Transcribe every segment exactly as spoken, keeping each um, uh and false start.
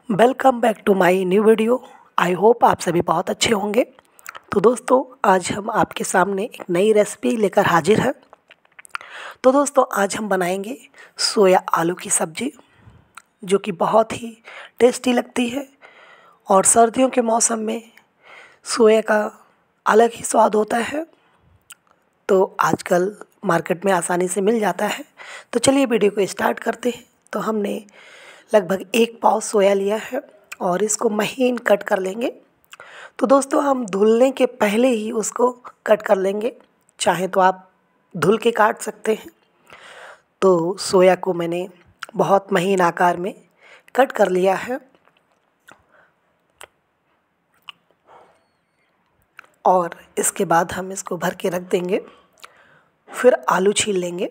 Welcome back to my new video. I hope आप सभी बहुत अच्छे होंगे। तो दोस्तों, आज हम आपके सामने एक नई रेसिपी लेकर हाजिर हैं। तो दोस्तों, आज हम बनाएंगे सोया आलू की सब्ज़ी, जो कि बहुत ही टेस्टी लगती है। और सर्दियों के मौसम में सोया का अलग ही स्वाद होता है। तो आजकल मार्केट में आसानी से मिल जाता है। तो चलिए वीडियो को स्टार्ट करते हैं। तो हमने लगभग एक पाव सोया लिया है और इसको महीन कट कर लेंगे। तो दोस्तों, हम धुलने के पहले ही उसको कट कर लेंगे। चाहे तो आप धुल के काट सकते हैं। तो सोया को मैंने बहुत महीन आकार में कट कर लिया है। और इसके बाद हम इसको भर के रख देंगे। फिर आलू छील लेंगे।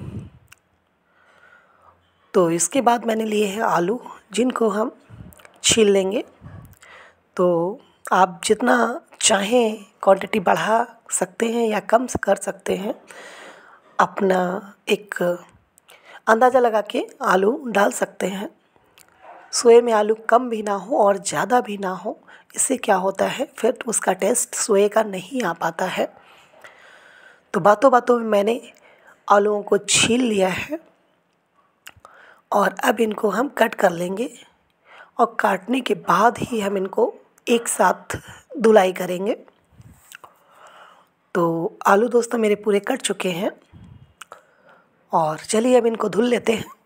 तो इसके बाद मैंने लिए हैं आलू, जिनको हम छील लेंगे। तो आप जितना चाहें क्वांटिटी बढ़ा सकते हैं या कम कर सकते हैं। अपना एक अंदाज़ा लगा के आलू डाल सकते हैं। सोए में आलू कम भी ना हो और ज़्यादा भी ना हो। इससे क्या होता है, फिर उसका टेस्ट सोए का नहीं आ पाता है। तो बातों बातों में मैंने आलूओं को छील लिया है और अब इनको हम कट कर लेंगे। और काटने के बाद ही हम इनको एक साथ धुलाई करेंगे। तो आलू दोस्तों मेरे पूरे कट चुके हैं और चलिए अब इनको धुल लेते हैं।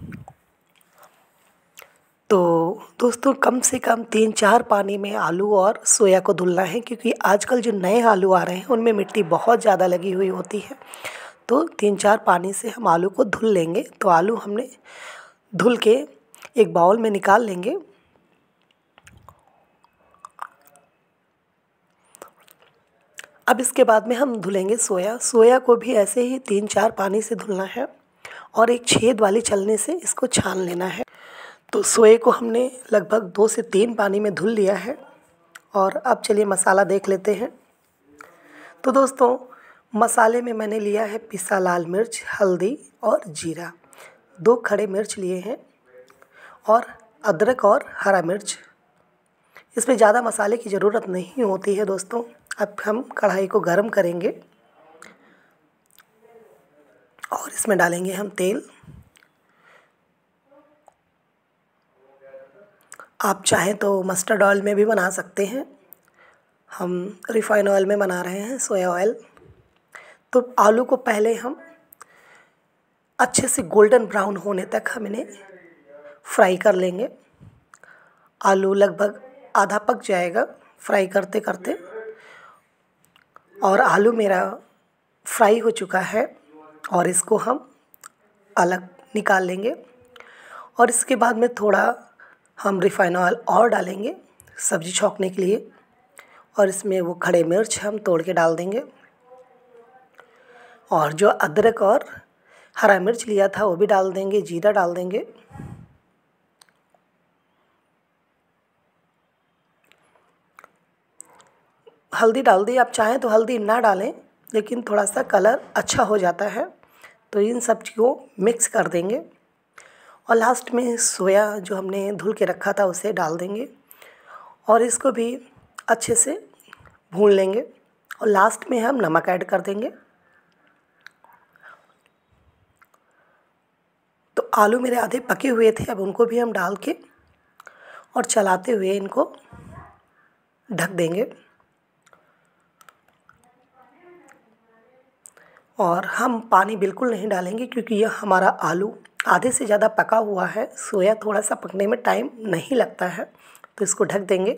तो दोस्तों, कम से कम तीन चार पानी में आलू और सोया को धुलना है, क्योंकि आजकल जो नए आलू आ रहे हैं उनमें मिट्टी बहुत ज़्यादा लगी हुई होती है। तो तीन चार पानी से हम आलू को धुल लेंगे। तो आलू हमने धुल के एक बाउल में निकाल लेंगे। अब इसके बाद में हम धुलेंगे सोया। सोया को भी ऐसे ही तीन चार पानी से धुलना है और एक छेद वाली छलनी से इसको छान लेना है। तो सोए को हमने लगभग दो से तीन पानी में धुल लिया है। और अब चलिए मसाला देख लेते हैं। तो दोस्तों, मसाले में मैंने लिया है पिसा लाल मिर्च, हल्दी और जीरा। दो खड़े मिर्च लिए हैं और अदरक और हरा मिर्च। इसमें ज़्यादा मसाले की ज़रूरत नहीं होती है दोस्तों। अब हम कढ़ाई को गरम करेंगे और इसमें डालेंगे हम तेल। आप चाहें तो मस्टर्ड ऑयल में भी बना सकते हैं। हम रिफाइन ऑयल में बना रहे हैं, सोया ऑयल। तो आलू को पहले हम अच्छे से गोल्डन ब्राउन होने तक हम इन्हें फ्राई कर लेंगे। आलू लगभग आधा पक जाएगा फ्राई करते करते। और आलू मेरा फ्राई हो चुका है और इसको हम अलग निकाल लेंगे। और इसके बाद में थोड़ा हम रिफाइन ऑयल और डालेंगे सब्ज़ी छौंकने के लिए। और इसमें वो खड़े मिर्च हम तोड़ के डाल देंगे। और जो अदरक और हरा मिर्च लिया था वो भी डाल देंगे, जीरा डाल देंगे। हल्दी डाल दी। आप चाहें तो हल्दी ना डालें, लेकिन थोड़ा सा कलर अच्छा हो जाता है। तो इन सब चीज़ों को मिक्स कर देंगे। और लास्ट में सोया जो हमने धुल के रखा था उसे डाल देंगे और इसको भी अच्छे से भून लेंगे। और लास्ट में हम नमक ऐड कर देंगे। तो आलू मेरे आधे पके हुए थे, अब उनको भी हम डाल के और चलाते हुए इनको ढक देंगे। और हम पानी बिल्कुल नहीं डालेंगे, क्योंकि यह हमारा आलू आधे से ज़्यादा पका हुआ है। सोया थोड़ा सा पकने में टाइम नहीं लगता है। तो इसको ढक देंगे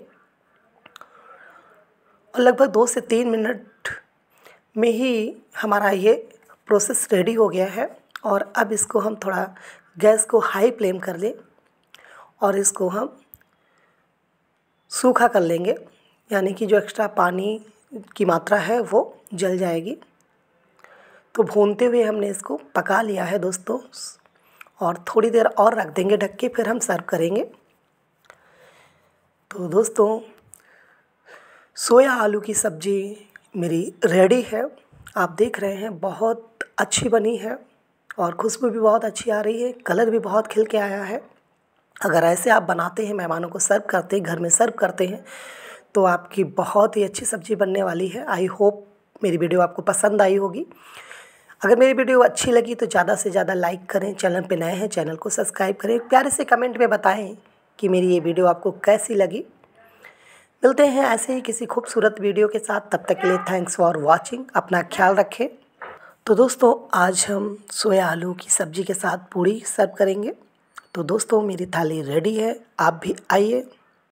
और लगभग दो से तीन मिनट में ही हमारा ये प्रोसेस रेडी हो गया है। और अब इसको हम थोड़ा गैस को हाई फ्लेम कर लें और इसको हम सूखा कर लेंगे, यानी कि जो एक्स्ट्रा पानी की मात्रा है वो जल जाएगी। तो भूनते हुए हमने इसको पका लिया है दोस्तों। और थोड़ी देर और रख देंगे ढक के, फिर हम सर्व करेंगे। तो दोस्तों, सोया आलू की सब्ज़ी मेरी रेडी है। आप देख रहे हैं बहुत अच्छी बनी है और खुशबू भी बहुत अच्छी आ रही है, कलर भी बहुत खिल के आया है। अगर ऐसे आप बनाते हैं, मेहमानों को सर्व करते हैं, घर में सर्व करते हैं, तो आपकी बहुत ही अच्छी सब्ज़ी बनने वाली है। आई होप मेरी वीडियो आपको पसंद आई होगी। अगर मेरी वीडियो अच्छी लगी तो ज़्यादा से ज़्यादा लाइक करें, चैनल पे नए हैं चैनल को सब्सक्राइब करें, प्यारे से कमेंट में बताएं कि मेरी ये वीडियो आपको कैसी लगी। मिलते हैं ऐसे ही किसी खूबसूरत वीडियो के साथ, तब तक के लिए थैंक्स फॉर वॉचिंग। अपना ख्याल रखें। तो दोस्तों आज हम सोया आलू की सब्ज़ी के साथ पूड़ी सर्व करेंगे। तो दोस्तों मेरी थाली रेडी है, आप भी आइए।